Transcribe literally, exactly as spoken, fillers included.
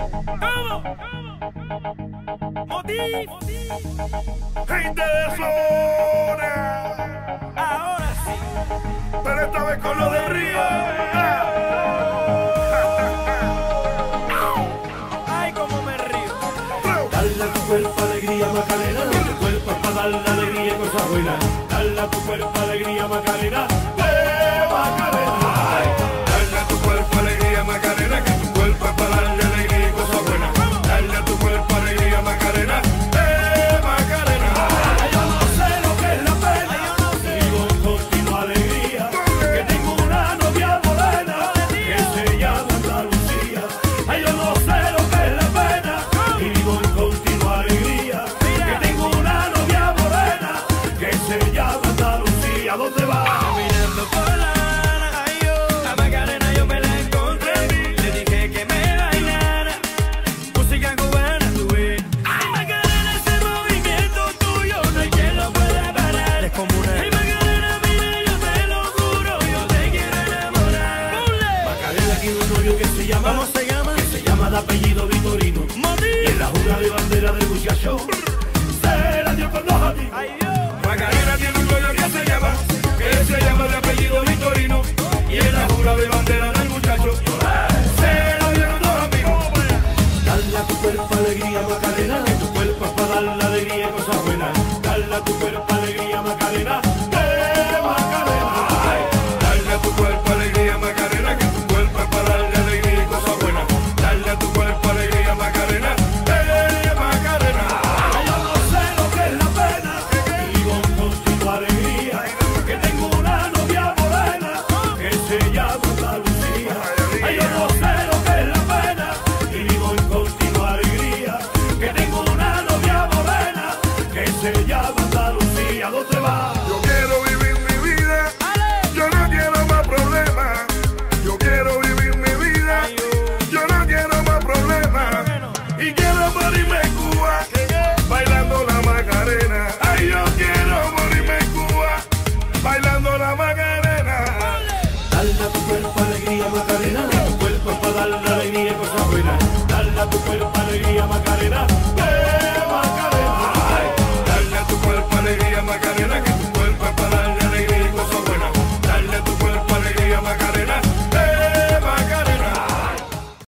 Gente de zona. Ahora sí. Pero esta vez con lo de Río. Ay, cómo me río. Dale a tu cuerpo alegría, Macarena. Tu cuerpo es para darle alegría y cosas buenas. Dale a tu cuerpo alegría, Macarena. ¡Eh, Macarena! Dale a tu cuerpo alegría, Macarena, que tu cuerpo es para darle alegría y cosas buenas. Dale a tu cuerpo alegría, Macarena. ¡Eh, Macarena! Yo no sé lo que es la pena. Vivo en continua alegría. Que tengo una novia morena que se llama Andalucía. Ay, yo no sé lo que es la pena. Vivo en continua alegría. Que tengo una novia morena que se llama Andalucía. ¿Dónde va? Caminando por la Habana, ay, yo, a Macarena yo me la encontré. Le dije que me bailara música cubana, tú ves. Ay, Macarena, ese movimiento tuyo no hay quien lo pueda parar. Es como una... Ay, Macarena, mira, yo te lo juro, yo te quiero enamorar. Macarena tiene un novio que se llama. ¿Cómo se llama? Que se llama de apellido Vitorino. Moti. Y en la jura de bandera del muchacho se la dio con dos amigos. Ay, Dios. Macarena tiene un dueño que se llama, que se llama de apellido Vitorino. Y en la jura de bandera